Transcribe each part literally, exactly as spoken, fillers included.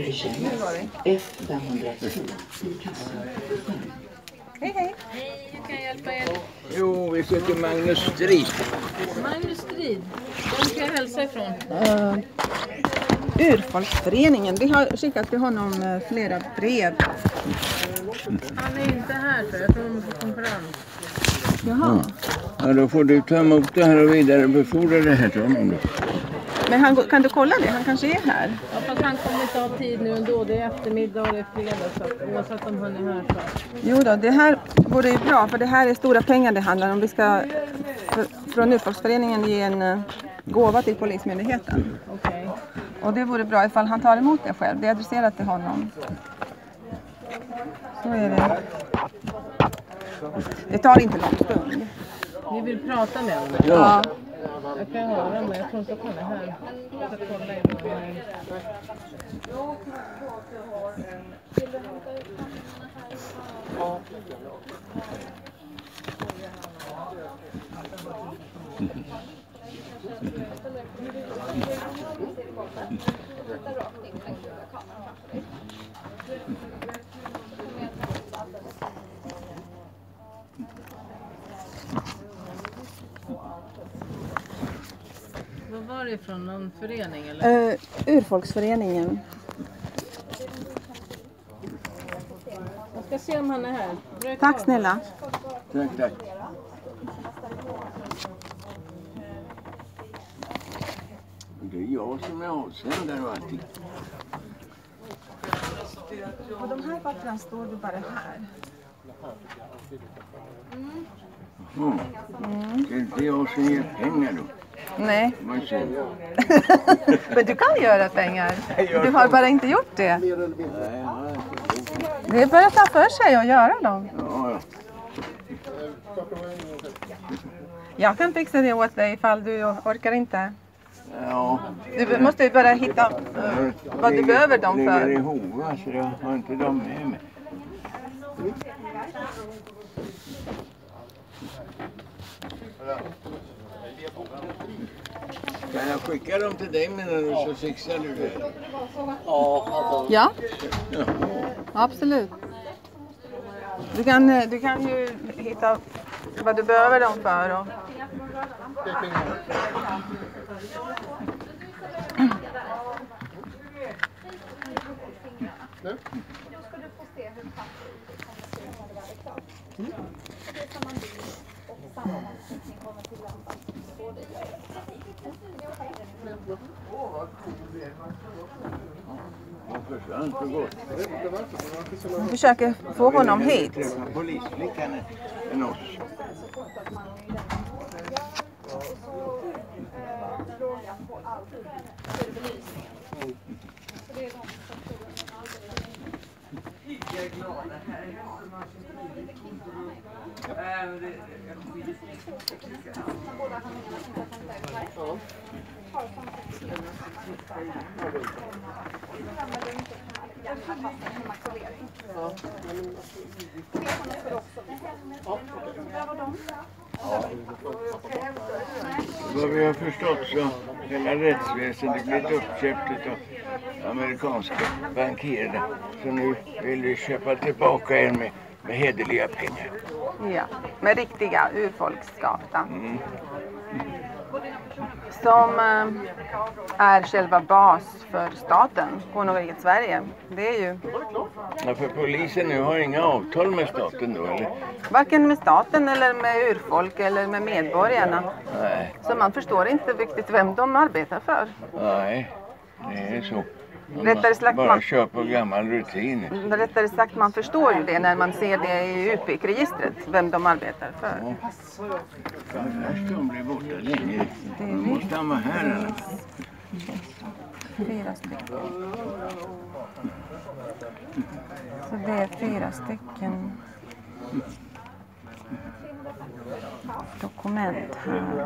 F femhundratio. Hej, hej. Hej, hur kan jag hjälpa er? Jo, vi söker Magnus Strid. Magnus Strid. Vem ska jag hälsa ifrån? Uh, Urfolksföreningen. Vi har skickat till honom uh, flera brev. Han är inte här, så jag tror de är på konferens. Jaha. Ja, då får du ta emot det här och vidarebefordra det här till honom. Men han, kan du kolla det? Han kanske är här. Ja, fast han kommer inte ha tid nu ändå. Det är eftermiddag och det är fredag, så att, oavsett om han är här så. Jo då, det här vore ju bra, för det här är stora pengar det handlar om. Vi ska för, från Urfolksföreningen ge en uh, gåva till Polismyndigheten. Okej. Okay. Och det vore bra ifall han tar emot det själv. Det är adresserat till honom. Så är det. Det tar inte lång stund. Ni vill prata med honom? Ja. Jag kan höra, men jag tror inte att han är här. Jag ska kolla innan. Vad var det från? Någon förening eller? Uh, Urfolksföreningen. Jag ska se om han är här. Rök Tack av. snälla. Tack, tack. Det är jag som är avsändare och allting. Och de här papperna står du bara här. Mm. Mm. Det är inte jag som ger pengar då. Nej. Man ser. Men du kan göra pengar. Du har bara inte gjort det. Nej, ja. Det är bara att ta för sig och göra dem. Ja, ja. Jag kan fixa det åt dig ifall du orkar inte. Ja. Du måste ju bara hitta uh, vad du behöver dem för. Det ligger i Hova, så jag har inte dem med mig. Kan jag skicka dem till dig menar du, så fixar du det? Ja, Ja. absolut. Du kan, du kan ju hitta vad du behöver dem för. Och... Jag försöker få honom hit. Polisflickan än oss. Vad vi har förstått så hela rättsväsendet blivit uppköpt av amerikanska bankirer. Så nu vill vi köpa tillbaka er med, med hederliga pengar. Ja, med riktiga urfolksskapta. Mm. Som äh, är själva bas för staten, konungariket Sverige. Det är ju... Ja, för polisen nu har inga avtal med staten då, eller? Varken med staten eller med urfolk eller med medborgarna. Nej. Så man förstår inte riktigt vem de arbetar för. Nej, det är så. Rättare sagt, bara man, kör på gammal rutin. rättare sagt, man förstår ju det när man ser det i U P I-registret, vem de arbetar för. Ja. Annars de blir borta länge. Man måste han vara här eller? Fyra stycken. Så det är fyra stycken dokument här.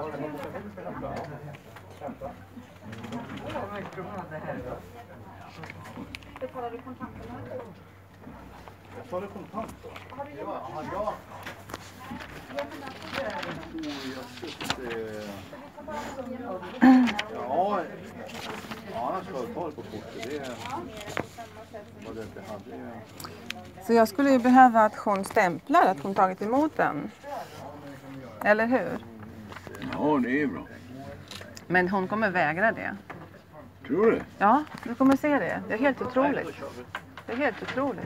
Betalar du kontanterna? Jag tar det kontant då. Har du gjort? Ja, ja. Jag köpte... Ja, Ja, ja annars ska jag ta det på kortet. Det är vad det inte hade. Så jag skulle ju behöva att hon stämplar att hon tagit emot den. Eller hur? Ja, det är bra. Men hon kommer vägra det. Tror du? Ja, du kommer se det. Det är helt otroligt. Det är helt otroligt.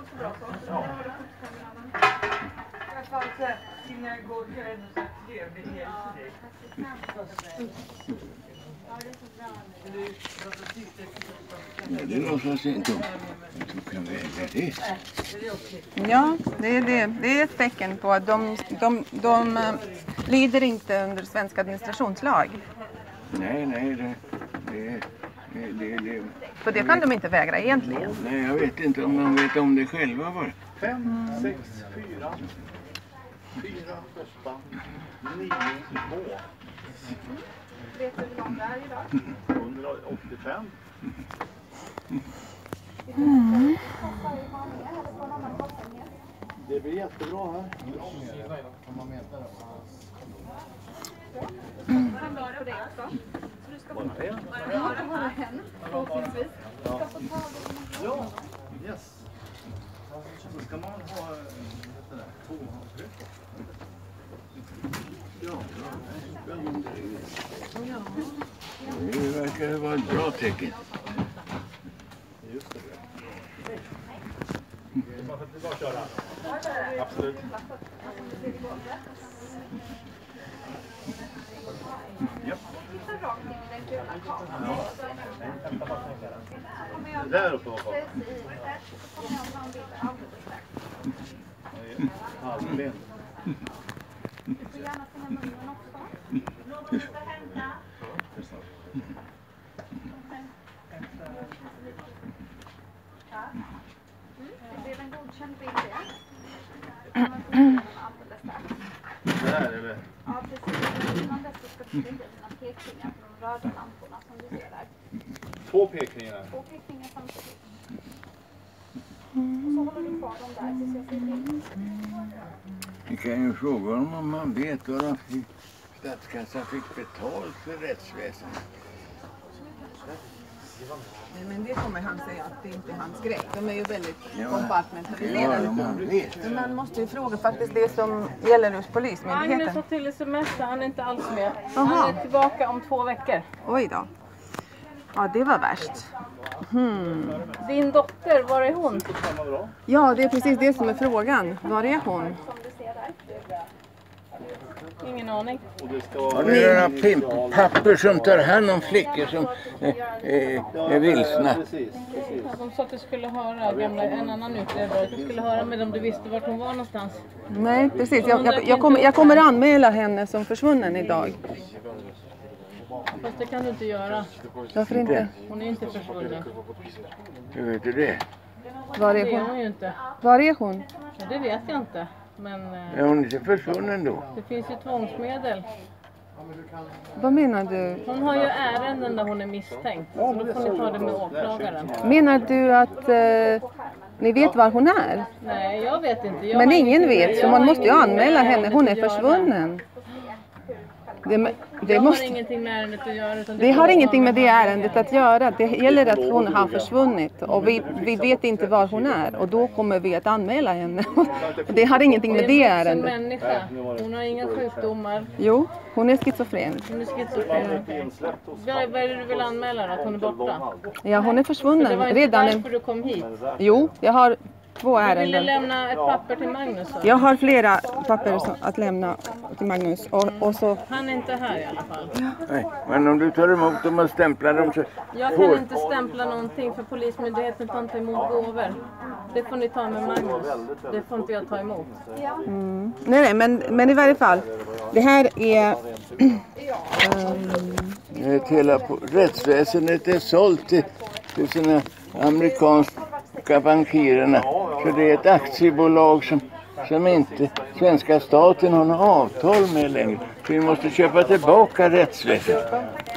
Ja, det låtsas inte om. Så kan vi äga det. Ja, det är det. Det är ett tecken på att de, de, de eh, lyder inte under svensk administrationslag. Nej, nej, det... det, det, det, det För det kan de inte vägra egentligen. nej, jag vet inte om de vet om det själva bara. Fem, sex, fyra. Fyra första. Nio, två. Vet du hur långt det är idag? hundraåttiofem. Mm. Det blir jättebra här. Ja, yes. Så ska man ha två handtryck. Ja, Det verkar vara ett bra tecken. just det. Man får bara köra. Absolut. Japp. Det där uppe var bra. Halvblind. Du får gärna ta med munnen också. Det blev en godkänd bild det. Det här eller? Ja, precis. Innan dess så ska du lägga dina pekfingrar på de röda lamporna som du ser där. Två pekningar. Två pekfingrar samtidigt. Och så håller du kvar dem där tills jag ser bild. Vi kan ju fråga dem om man vet vad de fick, statskassan fick betalt för rättsväsendet. Nej, men det kommer han säga att det inte är hans grej. De är ju väldigt Ja, kompartmentaliserade. om man vet. Men man måste ju fråga faktiskt det som gäller hos Magnus polismyndigheten. har till semester, han är inte alls med. Aha. Han är tillbaka om två veckor. Oj då. Ja, det var värst. Hmm. Din dotter, var är hon? Ja, det är precis det som är frågan. Var är hon? Som du ser där. Ingen aning. Och det ska Har vara... ni några pimppapper som tar hand om flickor som eh, eh, är vilsna? Precis, precis. De sa att du skulle höra, gamla, en annan utredare, att du skulle höra med dem du visste vart hon var någonstans. Nej, precis. Jag, jag, jag, kommer, jag kommer anmäla henne som försvunnen idag. Fast det kan du inte göra. Varför inte? Hon är inte försvunnen. Hur vet du det? Var Det är är hon? hon ju inte. Var är hon? Ja, det vet jag inte. Men eh, Är hon inte försvunnen då? det finns ju tvångsmedel. Vad menar du? Hon har ju ärenden där hon är misstänkt. Så då får ni ta det med åklagaren. Menar du att eh, ni vet var hon är? Nej, jag vet inte. Jag Men har ingen ingenting- vet, så jag man har måste ju ingenting anmäla med henne. Hon är ärendet att göra. försvunnen. Det, det, Jag måste, har ingenting med ärendet att göra. Utan det får har vara ingenting med det handläggaren. ärendet att göra. Det gäller att hon har försvunnit och vi, vi vet inte var hon är och då kommer vi att anmäla henne. Det har ingenting med det Det är en vuxen ärendet. människa. Hon har inga sjukdomar. Jo, hon är schizofren. Hon är schizofren. Vad vad är det du vill anmäla då? Att hon är borta? Ja, hon är För det försvunnen var inte redan. därför du kom hit. Jo, jag har två Du ville ärenden. lämna ett papper till Magnus då? Jag har flera papper som- att lämna till Magnus och, och så. Han är inte här i alla fall. Nej, men om du tar emot dem och stämplar dem så Jag kan inte stämpla någonting för polismyndigheten tar inte emot gåvor. Det får ni ta med Magnus. Det får inte jag ta emot. Mm. Nej, nej, men, men i varje fall. Det här är... ett hela på- rättsväsendet är sålt till, till sina amerikanska bankirerna. Så det är ett aktiebolag som, som inte svenska staten har något avtal med längre. Så vi måste köpa tillbaka rättsväsendet.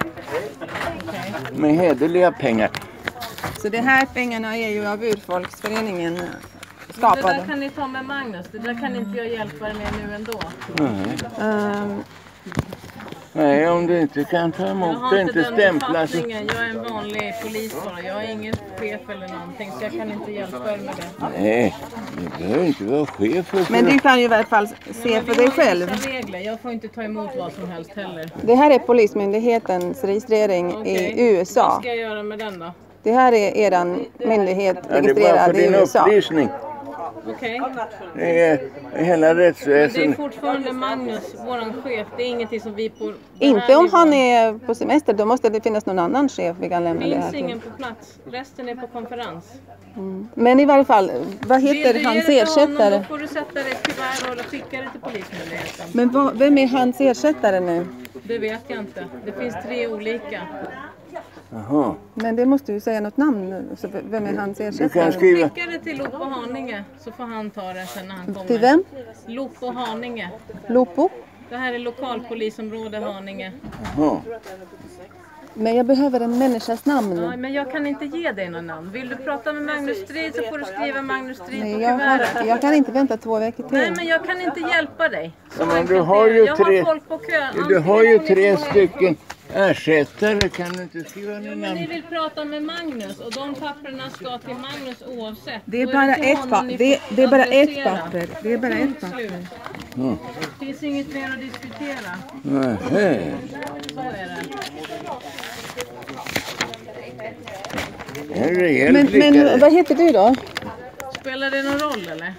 Med hederliga pengar. Så de här pengarna är ju av Urfolksföreningen Det där skapade. kan ni ta med Magnus. Det där kan inte jag hjälpa er med nu ändå. Um, Nej, om du inte kan ta Jag emot har det, inte inte den stämpla så... befattningen. Jag är en vanlig polis bara. Jag är ingen chef eller någonting så jag kan inte hjälpa er med det. Nej, du behöver inte vara chef för... Men du kan ju i alla fall se Men för vi dig har själv. vissa regler. Jag får inte ta emot vad som helst heller. Det här är Polismyndighetens registrering Okej. i U S A. Vad ska jag göra med den då? Det här är eran myndighet Ja, det är bara registrerad för i din U S A. upplysning. Okej. Det är hela Men det är rättsväsendet. fortfarande Magnus, våran chef. Det är ingenting som vi på den Inte här om han nivån- är på semester, då måste det finnas någon annan chef vi kan lämna det här finns till. ingen på plats. Resten är på konferens. Men i varje fall, vad Vill heter du ge hans det till honom, ersättare? då får du sätta det i ett kuvert och skicka det till Polismyndigheten. Men vad, vem är hans ersättare nu? Det vet jag inte. Det finns tre olika. Jaha. Men det måste ju säga något namn. Så vem är hans Du kan ersättare? skriva... Skicka det till Lopo Haninge så får han ta det sen när han kommer. Till vem? Lopo Haninge. Lopo? Det här är lokalpolisområde Haninge. Jaha. Men jag behöver en människas namn. Ja, men jag kan inte ge dig någon namn. Vill du prata med Magnus Strid så får du skriva Magnus Strid Nej, på jag, kuvertet. har, jag kan inte vänta två veckor Nej, till. men jag kan inte hjälpa dig. Så Ja, men enkelt du är har det. ju jag tre- har folk på kö. Du Antingen har ju får ni tre gå hem- stycken ersättare. Kan du inte skriva Jo, ner men ni namn? vill prata med Magnus och de papperna ska till Magnus oavsett. Det är Då bara till ett honom papper. ni Det, får det är bara ett adressera. papper. Det är bara ett Punkt papper. slut. Mm. Det finns inget mer att diskutera. Nähä. Så är det. En rejäl Men, men flicka. vad heter du då? Spelar det någon roll eller?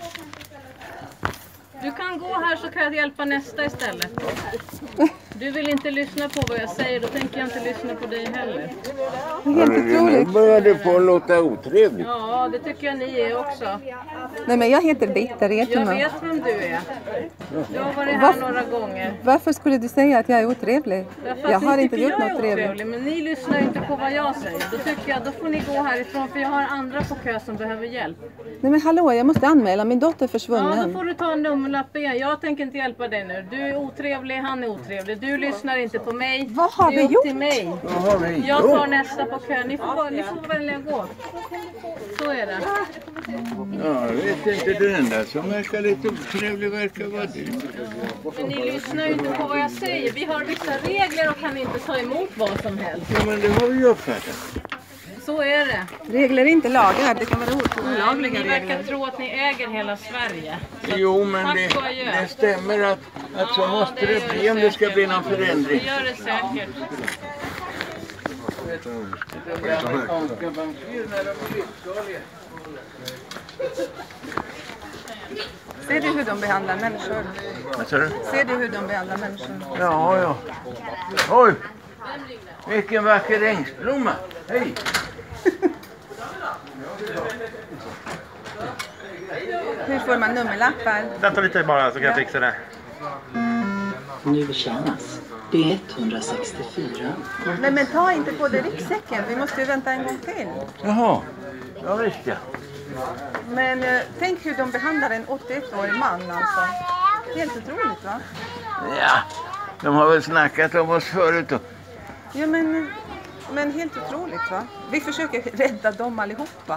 Du kan gå här så kan jag hjälpa nästa istället. Du vill inte lyssna på vad jag säger, då tänker jag inte lyssna på dig heller. Det är helt Nu otroligt. börjar det på att låta otrevligt. Ja, det tycker jag ni är också. Nej, men jag heter Ditta Jag Retuma. vet vem du är. Jag har varit här några gånger. Varför skulle du säga att jag är otrevlig? Därför att Jag ni har inte tycker gjort jag är något trevligt. otrevlig, men ni lyssnar ju inte på vad jag säger. Då tycker jag, då får ni gå härifrån för jag har andra på kö som behöver hjälp. Nej men hallå, jag måste anmäla. Min dotter är Ja, då försvunnen. får du ta en nummerlapp igen. Jag tänker inte hjälpa dig nu. Du är otrevlig, han är otrevlig. Du lyssnar inte på mig. Vad har det vi är upp gjort? till mig. Vad har vi Jag tar gjort? nästa på kö. Ni får, ni får välja att gå. Så är det. Ja, jag vet inte. Den enda som verkar lite otrevlig verkar vara du. Men ni lyssnar ju inte på vad jag säger. Vi har vissa regler och kan inte ta emot vad som helst. Ja, men det har vi ju uppfattat. Så är det. Regler är inte lagar. Det kan vara Nej, men olagliga ni verkar regler. tro att ni äger hela Sverige. Så Jo, men tack det, och adjö. det stämmer att, att så Ja, måste det det gör bli om det ska säkert. bli någon förändring. Det gör det säkert. De amerikanska bankirerna, de är livsfarliga. Ser du hur de behandlar människor? Vad sa du? Ser du hur de behandlar människor? Ja, ja. Oj! Vilken vacker ängsblomma. Hej! Hur får man nummerlappar? Vänta lite bara så kan jag fixa det. Nu betjänas B etthundrasextiofyra. Nej men ta inte på dig ryggsäcken. Vi måste ju vänta en gång till. Jaha. Ja, visst ja. Men eh, tänk hur de behandlar en åttioettårig man alltså. Helt otroligt va? Ja, de har väl snackat om oss förut då. Ja men, men helt otroligt va? Vi försöker rädda dem allihopa.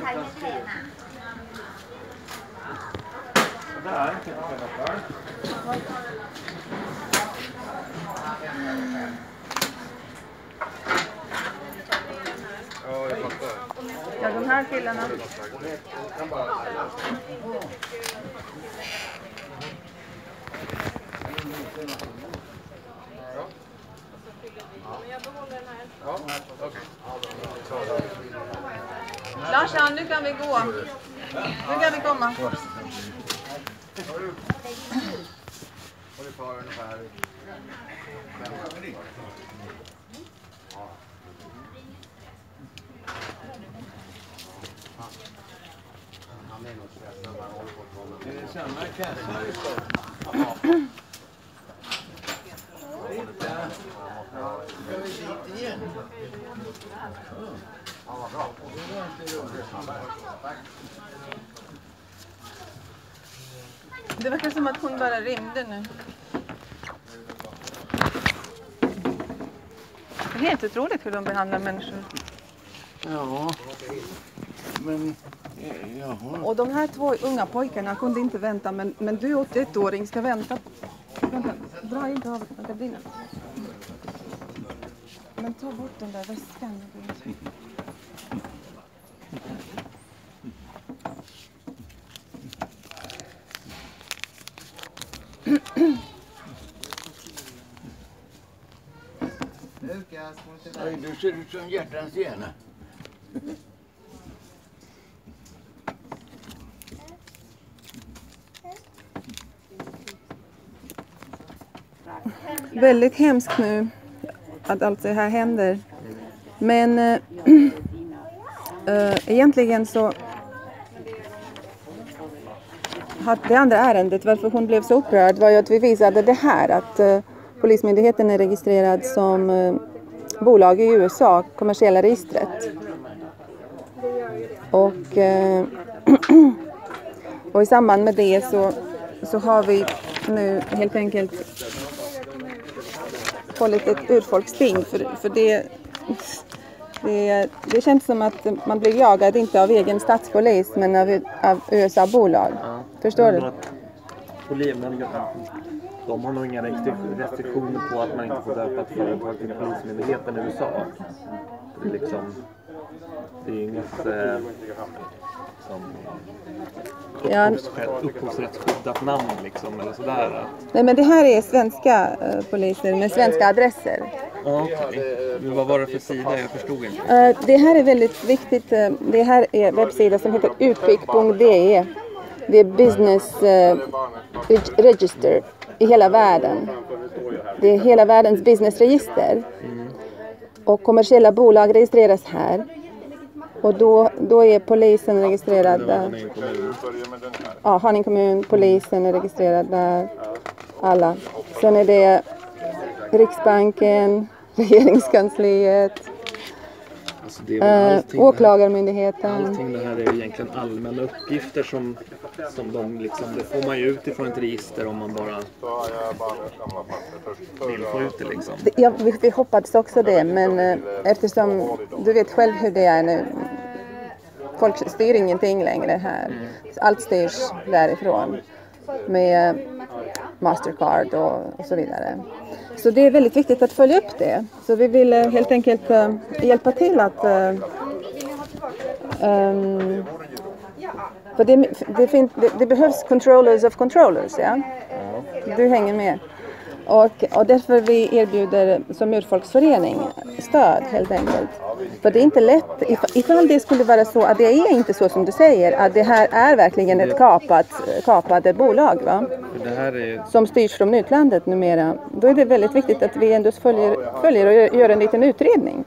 Ja, de här killarna. Larsson, nu kan vi gå. Nu kan vi komma. Är det samma kassa? Ska vi dit igen? Det verkar som att hon bara rymde nu. Det är helt otroligt hur de behandlar människor. Ja, men eh, jaha. Och de här två unga pojkarna kunde inte vänta, men, men du åttioettåring ska vänta. Vänta, dra inte av gardinen. Men ta bort den där väskan. Oj, du ser ut som hjärtans hjärna. Väldigt hemskt nu att allt det här händer. Men äh, äh, egentligen så det andra ärendet, varför hon blev så upprörd, var ju att vi visade det här, att äh, Polismyndigheten är registrerad som äh, bolag i U S A, kommersiella registret. Och, äh, och i samband med det så, så har vi nu helt enkelt hållit ett urfolksting, för, för det, det, det känns som att man blir jagad inte av egen statspolis men av, av U S A-bolag. Ja. Förstår du? Polisen, de har nog inga restriktioner på att man inte får döpa ett företag till Polismyndigheten i U S A. Det är liksom, det är inget eh, som ja. upphovsrättsskyddat namn liksom, eller sådär. Nej, men det här är svenska uh, poliser med svenska adresser. Ja, okej. Okay. Men vad var det för sida? Jag förstod inte. Uh, det här är väldigt viktigt. Uh, det här är en webbsida som heter utskick punkt d e. Det är business uh, register i hela världen. Det är hela världens businessregister. Mm. Och kommersiella bolag registreras här. Och då, då är polisen registrerad där. Ja, Haninge kommun, polisen är registrerad där. Alla. Sen är det Riksbanken, regeringskansliet, alltså det är äh, åklagarmyndigheten. Allting det här är egentligen allmänna uppgifter som, som de liksom, det får man ju ut ifrån ett register om man bara vill få ut det liksom. Ja, vi, vi hoppades också det, men äh, eftersom du vet själv hur det är nu. Folk styr ingenting längre här. Mm. Allt styrs därifrån med Mastercard och, och så vidare. Så det är väldigt viktigt att följa upp det. Så vi vill uh, helt enkelt uh, hjälpa till att... Uh, um, för det, det, fin, det, det behövs controllers of controllers, ja? Du hänger med. Och, och därför vi erbjuder som urfolksförening stöd helt enkelt. För det är inte lätt, ifall det skulle vara så att det är inte så som du säger, att det här är verkligen ett kapat, kapade bolag, va? Det här är... som styrs från utlandet numera. Då är det väldigt viktigt att vi ändå följer, följer och gör en liten utredning.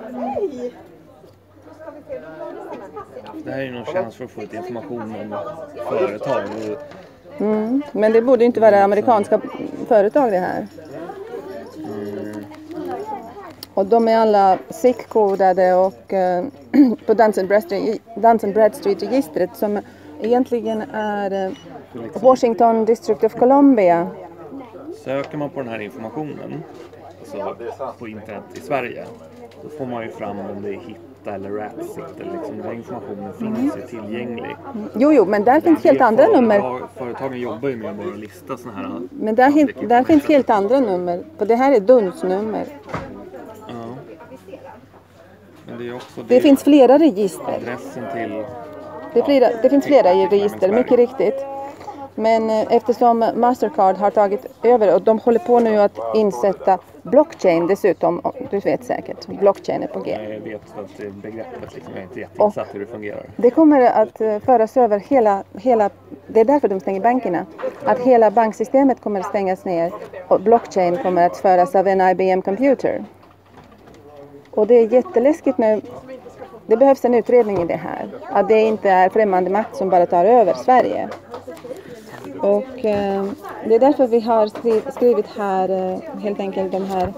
Det här är någon chans för att få lite information om företag. Mm, men det borde inte vara amerikanska företag det här. Mm. Och de är alla S I C-kodade och uh, på Duns and Bradstreet, Duns and Bradstreet-registret som egentligen är uh, Washington District of Columbia. Söker man på den här informationen alltså på internet i Sverige, då får man ju fram om det är Hitta eller Ratsit eller liksom, den här informationen finns ju tillgänglig. Jo, jo, men där finns helt andra företag, nummer. Företagen jobbar ju med att bara lista såna här. Men där, där finns helt andra nummer. För det här är Duns nummer. Ja. Men det är också det, det finns flera register. Adressen till... Det, är flera, det finns flera register, mycket riktigt. Men eftersom Mastercard har tagit över och de håller på nu att insätta blockchain dessutom, du vet säkert, blockchain är på G. Jag vet att det är begreppet, liksom, jag är inte jätteinsatt hur det fungerar. Det kommer att föras över hela, hela, det är därför de stänger bankerna, att hela banksystemet kommer att stängas ner och blockchain kommer att föras av en I B M computer. Och det är jätteläskigt nu. Det behövs en utredning i det här. Att det inte är främmande makt som bara tar över Sverige. Och eh, det är därför vi har skriv, skrivit här eh, helt enkelt de här.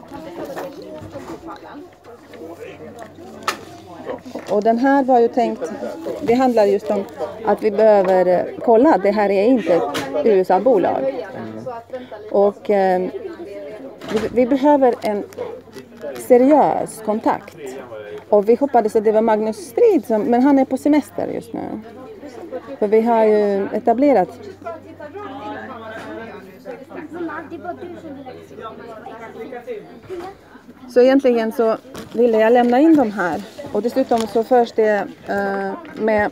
Och den här var ju tänkt, det handlar just om att vi behöver eh, kolla att det här är inte ett U S A-bolag. Mm. Och eh, vi, vi behöver en seriös kontakt. Och vi hoppades att det var Magnus Strid, som, men han är på semester just nu. För vi har ju etablerat det var du som ville. Så egentligen så ville jag lämna in dem här. Och dessutom så förs det uh, med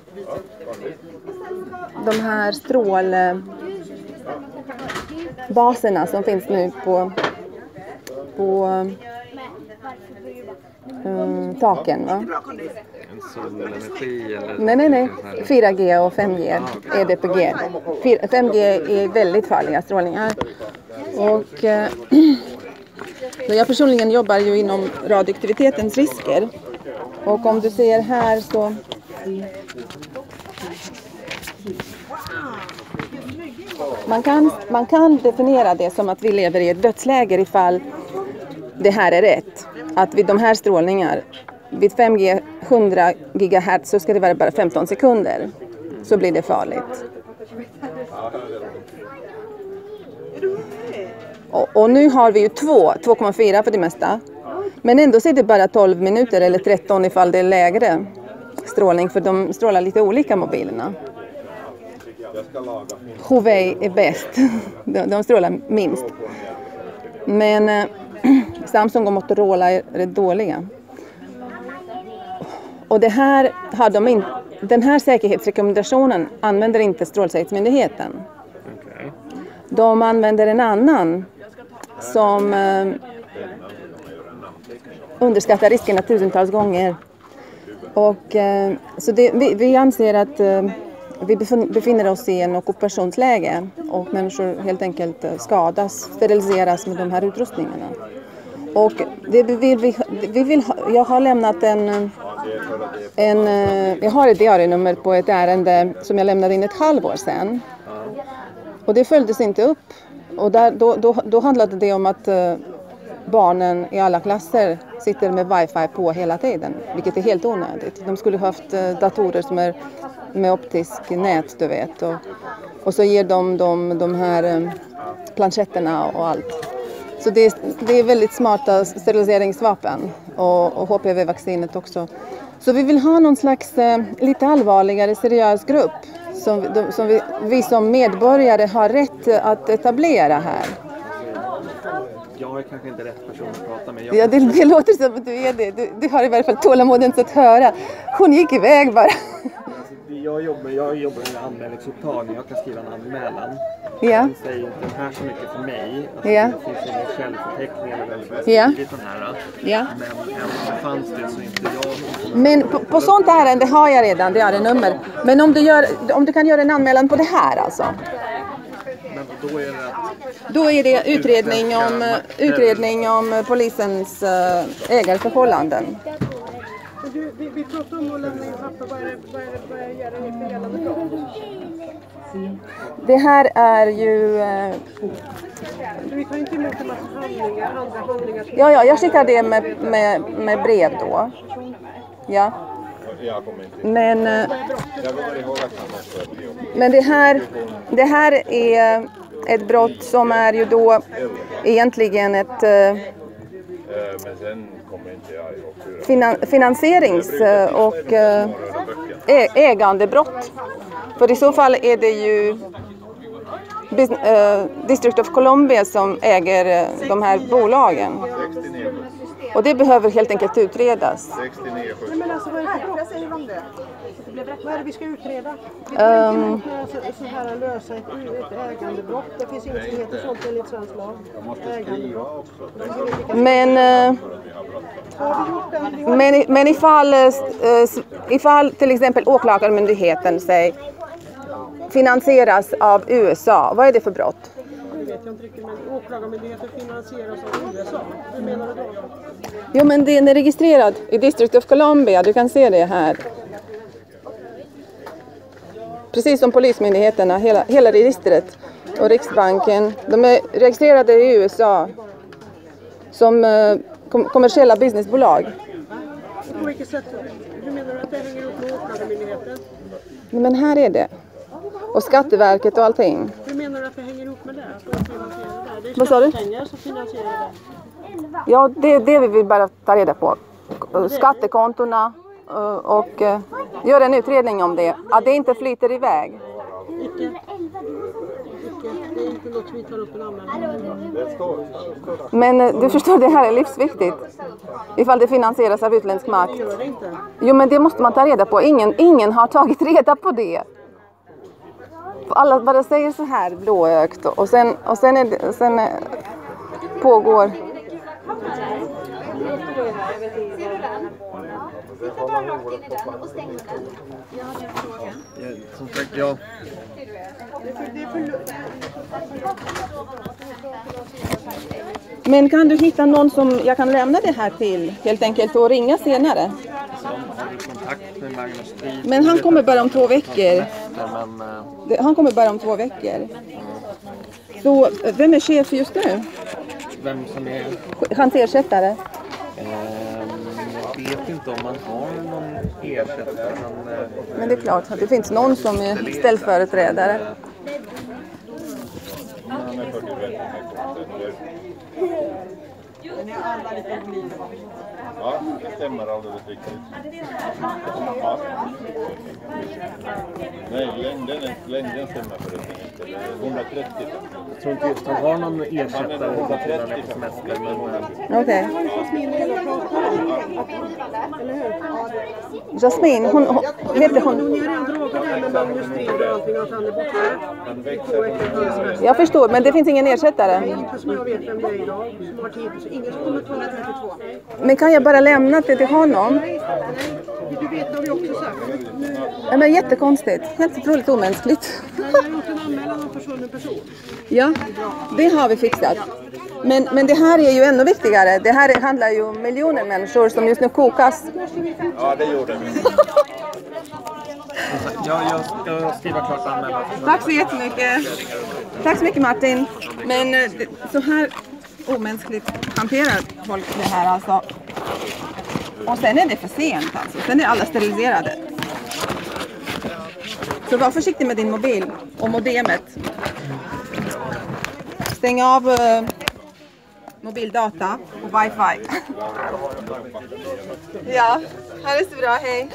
de här strålbaserna som finns nu på, på uh, taken. Va? En solenergi eller? Nej, nej, nej. fyra G och fem G är det på G. fem G är väldigt farliga strålningar. Och uh, jag personligen jobbar ju inom radioaktivitetens risker. Och om du ser här så man kan, man kan definiera det som att vi lever i ett dödsläge ifall det här är rätt. Att vid de här strålningar, vid fem G hundra gigahertz så ska det vara bara femton sekunder. Så blir det farligt. Och, och nu har vi ju två, två komma fyra för det mesta. Men ändå så är det bara tolv minuter eller tretton ifall det är lägre strålning. För de strålar lite olika mobilerna. Huawei är bäst. De, de strålar minst. Men eh, Samsung och Motorola är rätt dåliga. Och det här har de in, den här säkerhetsrekommendationen använder inte Strålsäkerhetsmyndigheten. De använder en annan som eh, underskattar riskerna tusentals gånger. Och, eh, så det, vi, vi anser att eh, vi befinner oss i en ockupationsläge och människor helt enkelt skadas, steriliseras med de här utrustningarna. Och det vill vi, vi vill ha, jag har lämnat en, en, jag har ett diarienummer på ett ärende som jag lämnade in ett halvår sedan. Och det följdes inte upp. Och där, då, då, då handlade det om att uh, barnen i alla klasser sitter med wifi på hela tiden. Vilket är helt onödigt. De skulle ha haft uh, datorer som är med optisk nät, du vet. Och, och så ger de, de de här um, planchetterna och allt. Så det, det är väldigt smarta steriliseringsvapen. Och, och H P V-vaccinet också. Så vi vill ha någon slags uh, lite allvarligare, seriös grupp. Som, de, som vi, vi som medborgare har rätt att etablera här. Jag är kanske inte rätt person att prata med. Jag ja, det, det låter som att du är det. Du, du har i varje fall tålamoden att höra. Hon gick iväg bara. Jag jobbar, jag jobbar med anmälningsupptagning. Jag kan skriva en anmälan. Ja. Den säger inte här så mycket för mig. Alltså, ja. Det finns ingen källförteckning eller vem som har ja. skrivit den här. Ja. Men även fanns det så inte jag. Men på, på sånt ärende har jag redan, det är en nummer. Men om du, gör, om du kan göra en anmälan på det här alltså. Men då är det att... Då är det utredning om, utredning om polisens äh, ägarförhållanden. Du, vi, vi pratar om att lämna in papper. Vad är det, vad är det, vad är det för gällande brott? Det här är ju... Eh, vi tar inte emot en massa handlingar, andra handlingar. Ja, ja, jag skickar det med, med, med brev då. Ja. Men, eh, men det här, det här är ett brott som är ju då egentligen ett... Eh, Finan, finansierings- och äh, ägandebrott. För i så fall är det ju äh, District of Columbia som äger äh, de här bolagen. Och det behöver helt enkelt utredas. Nej, men alltså, vad är det för brott? Säger de det? Vad är det vi ska utreda? Vi Um, kan inte så, så här lösa ett, ett ägandebrott. Det finns inget som heter sånt enligt svensk lag. Ägandebrott. Men... Äh, Men, men ifall, ifall till exempel åklagarmyndigheten säg, finansieras av U S A, vad är det för brott? Det vet jag inte riktigt, men åklagarmyndigheten finansieras av U S A. Hur menar du då? Jo, men den är registrerad i District of Columbia, du kan se det här. Precis som polismyndigheterna, hela, hela registret och Riksbanken, de är registrerade i U S A som kommersiella businessbolag. På vilket sätt? Hur menar du att det hänger ihop med åklagarmyndigheten? Men här är det. Och Skatteverket och allting. Hur menar du att det hänger ihop med det? Att de finansierar det? Det är Vad sa du? skattepengar som finansierar det. Ja, det, det vi vill bara ta reda på. Skattekontona och, och göra en utredning om det. Att det inte flyter iväg. Icke. Icke. Det är inte inte något vi tar upp en anmälan. Det står. Men eh, du förstår, det här är livsviktigt. Ifall det finansieras av utländsk makt. Gör det inte. Jo, men det måste man ta reda på. Ingen, ingen har tagit reda på det. Alla bara säger så här blåögt. Och sen, och sen, är det, sen är, pågår... Du kan ta rakt in i den och stänga den. Ja, som sagt, jag... Men kan du hitta någon som jag kan lämna det här till helt enkelt och ringa senare? Som har i kontakt med Magnus Strid. Men han kommer bara om två veckor. Men, eh, Det- Han kommer bara om två veckor. Så vem är chef just nu? vem som är... Hans ersättare? Ehm, jag vet inte om man har någon ersättare. Men, eh, Men det är klart att det finns någon som är ställföreträdare. Han är fyrtio. Ja, det stämmer alldeles riktigt. Ja. Nej, längden, längden stämmer förresten inte. Det är hundratrettio. jag tror inte just han har någon ersättare när han är på semester. Men, eh, Okej. Jasmin vill jag prata om. Eller hur? Jasmin, hon, hon heter hon... Hon är redan dragit det här med Magnus Strid och allting, att han är borta. Två veckor före semester. Jag förstår, men det finns ingen ersättare. Inte som jag vet vem det är idag, som har tid. Så ingen som kommer tvåhundratrettiotvå. Men kan jag bara lämna det till honom? Nej, du vet har vi också sagt. Ja, men jättekonstigt. Helt otroligt omänskligt. Jag har gjort en anmälan om försvunnen person. Ja, det har vi fixat. Men, men det här är ju ännu viktigare. Det här handlar ju om miljoner människor som just nu kokas. Ja, det gjorde vi. ja, jag ska skriva klart anmälan. Tack så jättemycket. Tack så mycket Martin. Men eh, det- så här omänskligt hanterar folk det här alltså. Och sen är det för sent alltså. Sen är alla steriliserade. Så var försiktig med din mobil och modemet. Stäng av eh, mobildata och wifi. Ja, här är så bra. Hej.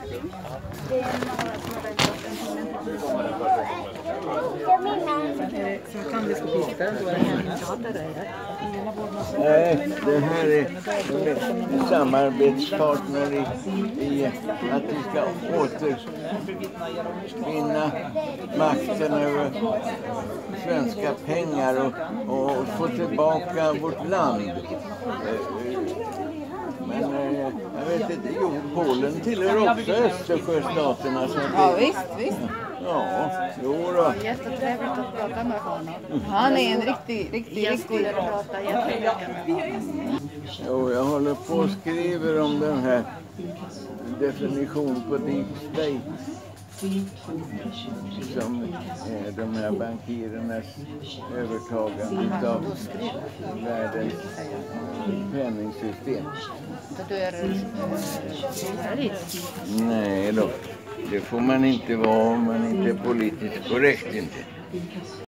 Nej, det här är en samarbetspartner i, i att vi ska återvinna makten över svenska pengar och, och få tillbaka vårt land. Men eh, jag vet inte, jo, Polen tillhör också Östersjöstaterna. Så att Ja, det, visst, visst. ja, jo då. Jättetrevligt att prata med honom. Han är en riktig, riktig, Jag riktig... skulle prata jättemycket med honom. Jo, jag håller på och skriver om den här definition på deep state. Som är de här bankirernas övertagande av världens penningsystem. Du är journalist. Nej då, det får man inte vara om man inte är politiskt korrekt inte.